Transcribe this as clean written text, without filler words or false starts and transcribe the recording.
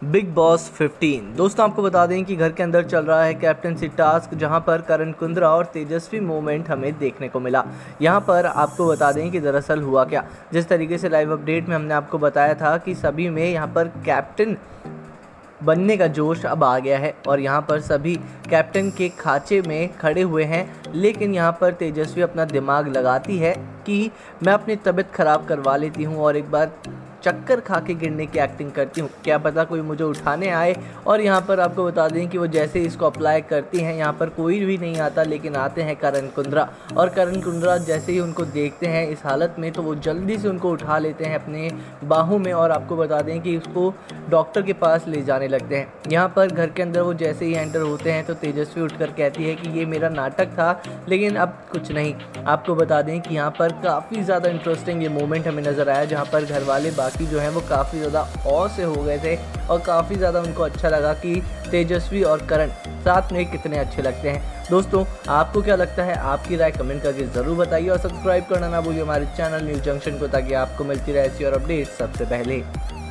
Big boss 15। दोस्तों आपको बता दें कि घर के अंदर चल रहा है कैप्टनसी टास्क, जहां पर करण कुंद्रा और तेजस्वी मोमेंट हमें देखने को मिला। यहां पर आपको बता दें कि दरअसल हुआ क्या। जिस तरीके से लाइव अपडेट में हमने आपको बताया था कि सभी में यहां पर कैप्टन बनने का जोश अब आ गया है और यहाँ पर सभी कैप्टन के खांचे में खड़े हुए हैं। लेकिन यहाँ पर तेजस्वी अपना दिमाग लगाती है कि मैं अपनी तबीयत ख़राब करवा लेती हूँ और एक बार चक्कर खा के गिरने की एक्टिंग करती हूँ, क्या पता कोई मुझे उठाने आए। और यहाँ पर आपको बता दें कि वो जैसे इसको अप्लाई करती हैं, यहाँ पर कोई भी नहीं आता, लेकिन आते हैं करण कुंद्रा। और करण कुंद्रा जैसे ही उनको देखते हैं इस हालत में, तो वो जल्दी से उनको उठा लेते हैं अपने बाहों में और आपको बता दें कि उसको डॉक्टर के पास ले जाने लगते हैं। यहाँ पर घर के अंदर वो जैसे ही एंटर होते हैं तो तेजस्वी उठकर कहती है कि ये मेरा नाटक था, लेकिन अब कुछ नहीं। आपको बता दें कि यहाँ पर काफ़ी ज़्यादा इंटरेस्टिंग ये मोमेंट हमें नज़र आया, जहाँ पर घर वाले बाकी जो हैं वो काफ़ी ज़्यादा औ से हो गए थे और काफ़ी ज़्यादा उनको अच्छा लगा कि तेजस्वी और करण साथ में कितने अच्छे लगते हैं। दोस्तों आपको क्या लगता है, आपकी राय कमेंट करके ज़रूर बताइए और सब्सक्राइब करना ना भूलिए हमारे चैनल न्यूज़ जंक्शन को, ताकि आपको मिलती रहे ऐसी और अपडेट सबसे पहले।